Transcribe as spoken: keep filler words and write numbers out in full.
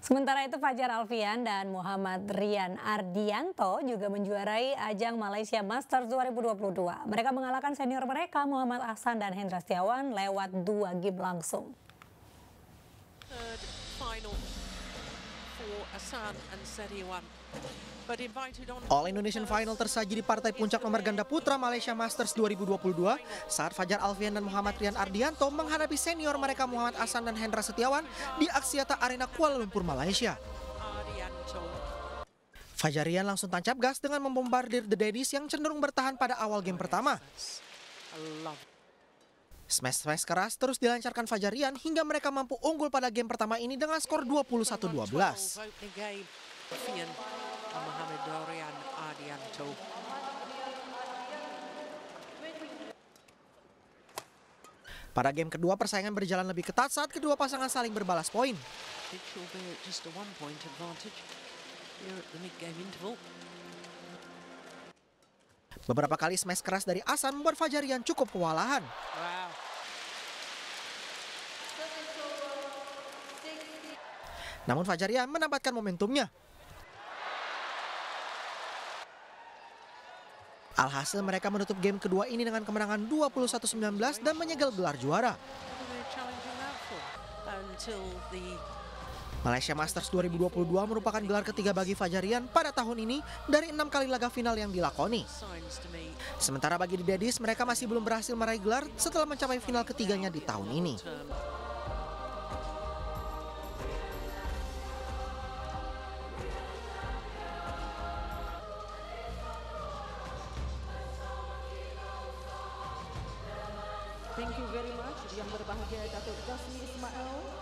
Sementara itu Fajar Alfian dan Muhammad Rian Ardianto juga menjuarai ajang Malaysia Masters dua ribu dua puluh dua. Mereka mengalahkan senior mereka Muhammad Ahsan dan Hendra Setiawan lewat dua game langsung. Third final for Ahsan and Setiawan. All Indonesian Final tersaji di partai puncak nomor ganda putra Malaysia Masters dua ribu dua puluh dua saat Fajar Alfian dan Muhammad Rian Ardianto menghadapi senior mereka Muhammad Ahsan dan Hendra Setiawan di Axiata Arena Kuala Lumpur, Malaysia. Fajar Rian langsung tancap gas dengan membombardir The Daddies yang cenderung bertahan pada awal game pertama. Smash-smash keras terus dilancarkan Fajar Rian hingga mereka mampu unggul pada game pertama ini dengan skor dua puluh satu dua belas. Muhammad Rian Ardianto. Pada game kedua persaingan berjalan lebih ketat saat kedua pasangan saling berbalas poin. Beberapa kali smash keras dari Ahsan membuat Fajar Rian cukup kewalahan. Wow. Namun Fajar Rian mendapatkan momentumnya. Alhasil mereka menutup game kedua ini dengan kemenangan dua puluh satu sembilan belas dan menyegel gelar juara. Malaysia Masters dua ribu dua puluh dua merupakan gelar ketiga bagi Fajar Rian pada tahun ini dari enam kali laga final yang dilakoni. Sementara bagi The Daddies, mereka masih belum berhasil meraih gelar setelah mencapai final ketiganya di tahun ini. Thank you very much. Yang berbahagia Datuk Jasmine Ismail.